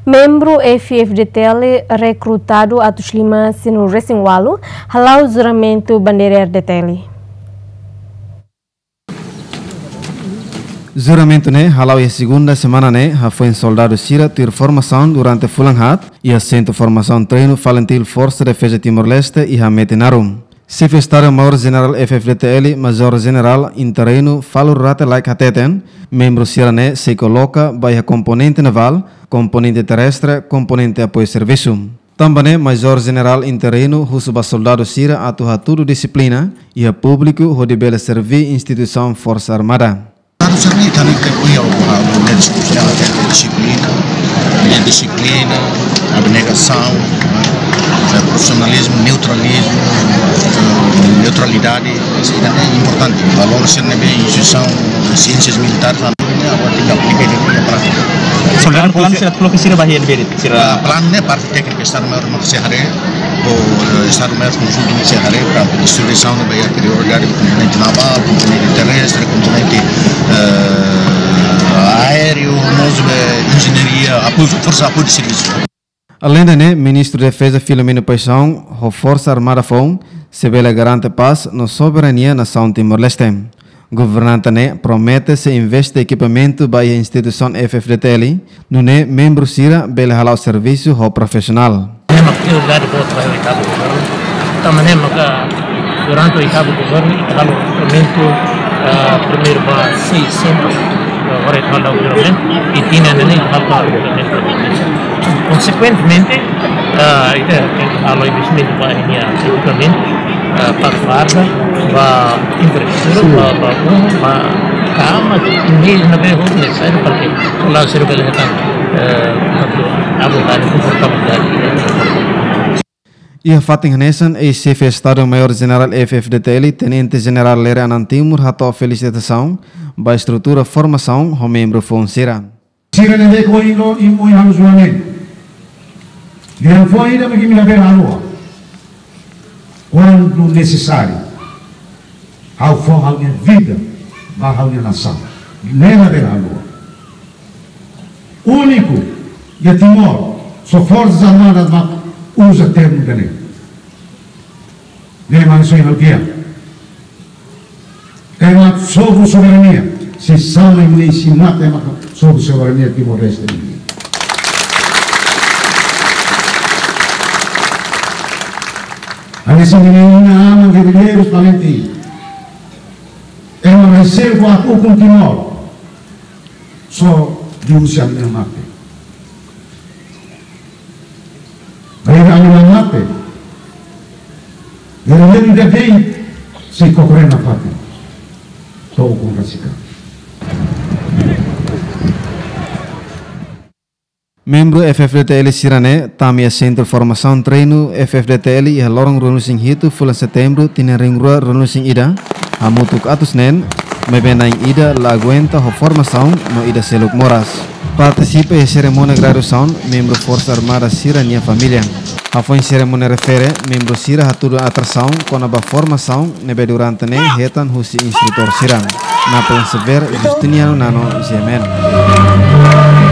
Membro FFDTL recrutado atos lima sino Resingualo, halau juramento bandeira DTL. Juramento ne halau a segunda semana ne foi soldado Sira ter formação durante Fulanhat e assento formação treino Valentil Força de Defesa Timor-Leste e Hamete Narum. Secretário Maior General FFDTL, Major General Interino Falur Rate Like Hateten, membro Sira ne se coloca by a componente naval, componente terrestre, componente apoio serviço. Também Major General Interino Husuba Soldado Sira atuha tudo disciplina e a público rodibela servir instituição Força Armada. Disciplina, abnegação, profissionalismo, neutralidade, isso é importante. Valor ser bem instituição, ciências militares, agora tem que aplicar na prática. Soldado plan sila pulau kesira bahian berit. Plan ne parte técnica Estado Maior de Serrare, o Estado Maior conjunto de Serrare para a distribuição da Bahia prioridade componente naval, componente terrestre, componente aéreo, engenharia, força apoio de serviço. Além de Ministro da Defesa Filomeno Paixão, a Força Armada FON, se vela garante paz na soberania na São Timor-Leste. Governante promete se investe equipamento para a instituição FFDTL, no membro Sira bela halau serviço ao profissional. Temos prioridade para o trabalho do Cabo Governo. Também durante o Cabo Governo, o equipamento primeiro para 600 agora é o equipamento e tinha nem o equipamento. Consequentemente, tem que falar investimento para equipamento, para farda, para infraestrutura, para cama, meio na beira necessário para que o lado seja bem a vontade, confortabilidade. E a Fatin Hanesan, ex-chefe Estado Maior General FFDTL, Tenente General Lera Anantimur, ratou a felicitação para a estrutura formação ao membro Fonsira. Sira nende ko ino imo halu juamen. Dia foi ainda bagi mila bela lua. Quando necessário, ao forrar minha vida, barra minha nação. Lena bela lua. Único de Timor, só forças armadas usa termo dele. Nem mais só em tema sobre soberania. Se sama e mulher ensinar tema sobre soberania Timor-Leste. A nessa menina ama guerreiros valentes. É uma reserva a pouco Timor. Só de usiar minha mate. Aí a minha mate. Guerreiro de bem se correr na pátria. Estou com Racica. Membro FFDTL Sirane, também Centro de Formação Treino FFDTL e a Lorong Renusing Hitu, Fulan Setembro, Tina Ringrua Renusing Ida, a Mutuk Atus Nen, Mebena em Ida, La Aguenta, a Formação, no Ida Seluk Moras. Participa em cerimônia de graduação, membro Força Armada Sira e a família. A foi em cerimônia refere, membro Sira a tudo a atração, com a formação, nebe durante ne, retan husi instrutor Sira. Na pensever, Justiniano Nano, Zemen.